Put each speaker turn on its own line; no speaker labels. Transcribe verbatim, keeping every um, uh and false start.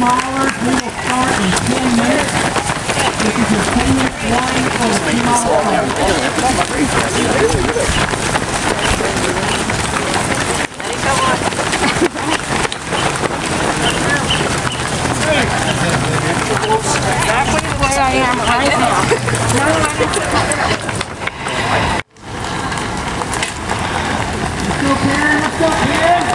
milers, we will start in ten minutes. This is your ten minute warning for the two mile run.
Exactly the way I am right now.
Let's go, Karen. Let's go, Karen.